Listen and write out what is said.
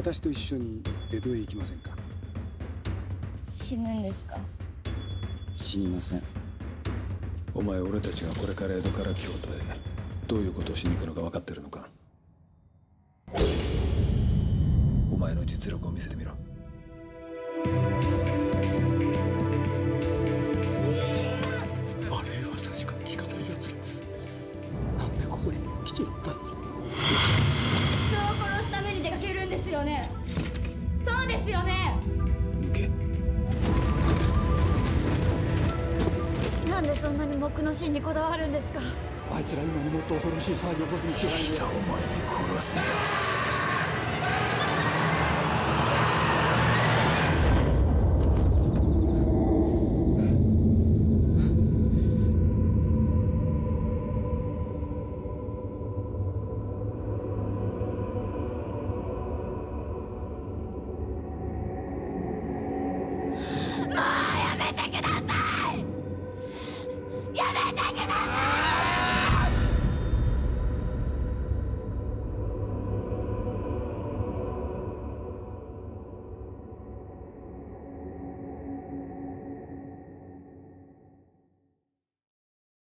私と一緒に江戸へ行きませんか？ 死ぬんですか？ 死にません。お前、俺たちがこれから江戸から京都へどういうことをしに行くのか分かってるのか？お前の実力を見せてみろ。 あれは差しが効かないやつらです。なんでここに来ちゃったんだ。 人を殺すために出かけるんですよね？そうですよね？ 抜け。 なんでそんなに木のシーンにこだわるんですか？ あいつら今にもっと恐ろしい騒ぎを起こすに違いない。 お前に殺せ。 もうやめてください！